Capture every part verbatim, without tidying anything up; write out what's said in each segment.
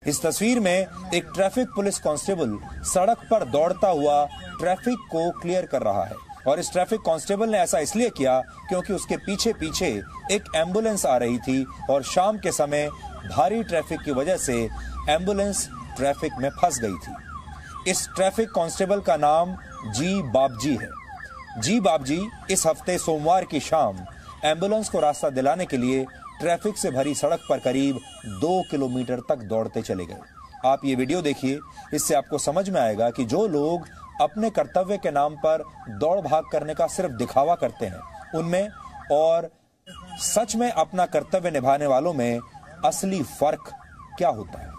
इस तस्वीर में एक ट्रैफिक पुलिस कांस्टेबल सड़क पर दौड़ता हुआ ट्रैफिक को क्लियर कर रहा है और इस ट्रैफिक कांस्टेबल ने ऐसा इसलिए किया क्योंकि उसके पीछे पीछे एक एम्बुलेंस आ रही थी और शाम के समय भारी ट्रैफिक की वजह से एम्बुलेंस ट्रैफिक में फंस गई थी। इस ट्रैफिक कांस्टेबल का नाम जी बाबजी है। जी बाबजी इस हफ्ते सोमवार की शाम एम्बुलेंस को रास्ता दिलाने के लिए ट्रैफिक से भरी सड़क पर करीब दो किलोमीटर तक दौड़ते चले गए। आप ये वीडियो देखिए, इससे आपको समझ में आएगा कि जो लोग अपने कर्तव्य के नाम पर दौड़ भाग करने का सिर्फ दिखावा करते हैं, उनमें और सच में अपना कर्तव्य निभाने वालों में असली फर्क क्या होता है।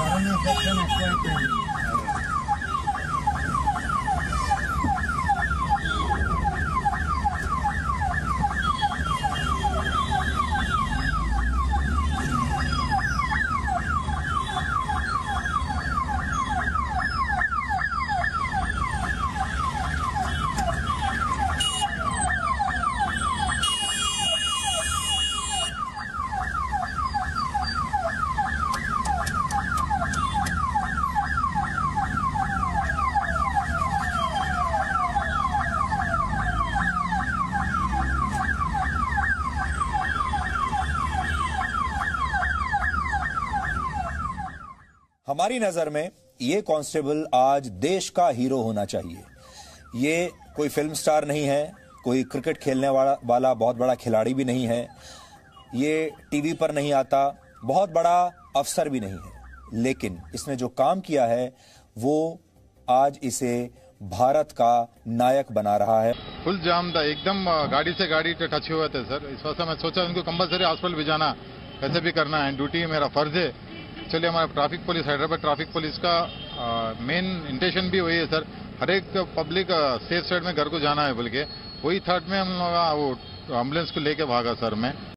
हमारी नजर में ये कांस्टेबल आज देश का हीरो होना चाहिए। ये कोई फिल्म स्टार नहीं है, कोई क्रिकेट खेलने वाला वाला बहुत बड़ा खिलाड़ी भी नहीं है, ये टीवी पर नहीं आता, बहुत बड़ा अफसर भी नहीं है, लेकिन इसने जो काम किया है वो आज इसे भारत का नायक बना रहा है। फुल जाम था, एकदम गाड़ी से गाड़ी टच हुए थे सर। इस वजह मैं सोचा उनको कंपलसरी हॉस्पिटल भिजाना, कैसे भी करना है, ड्यूटी मेरा फर्ज है। चलिए, हमारा traffic police, Hyderabad traffic police का मेन इंटेंशन भी वही है सर, हर एक पब्लिक सेफ साइड में घर को जाना है बोल के, वही थर्ड में हम वो एम्बुलेंस को लेके भागा सर मैं।